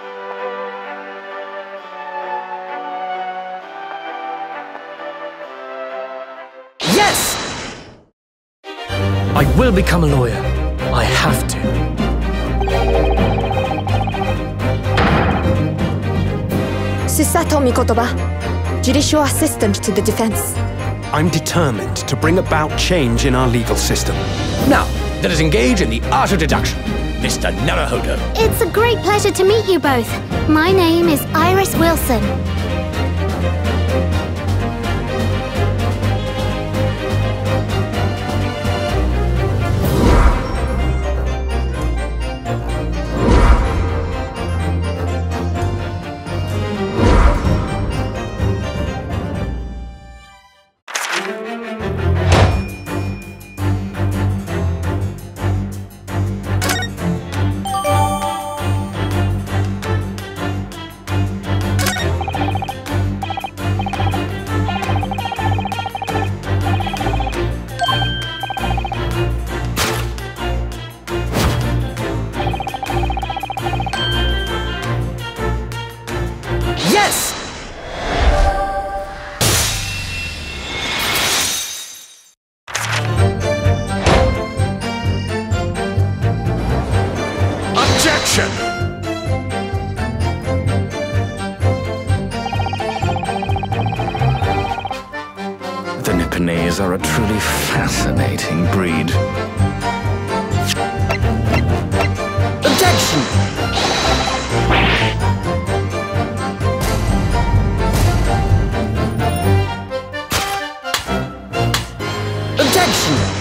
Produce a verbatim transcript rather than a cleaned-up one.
Yes! I will become a lawyer. I have to. Susato Mikotoba, judicial assistant to the defense. I'm determined to bring about change in our legal system. Now, let us engage in the art of deduction. Mister Naruhodo. It's a great pleasure to meet you both. My name is Iris Wilson. Yes! Objection! The Nipponese are a truly fascinating breed. Objection! Objection!